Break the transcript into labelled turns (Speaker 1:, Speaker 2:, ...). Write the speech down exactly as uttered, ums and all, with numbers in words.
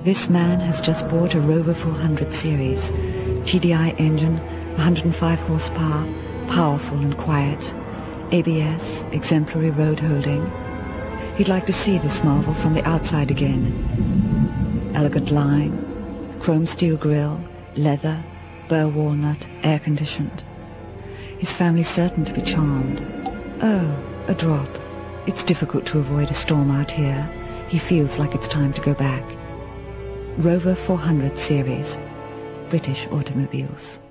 Speaker 1: This man has just bought a Rover four hundred series, T D I engine, one hundred five horsepower, powerful and quiet, A B S, exemplary road holding. He'd like to see this marvel from the outside again. Elegant line, chrome steel grille, leather, burr walnut, air conditioned. His family's certain to be charmed. Oh, a drop. It's difficult to avoid a storm out here. He feels like it's time to go back. Rover four hundred series, British automobiles.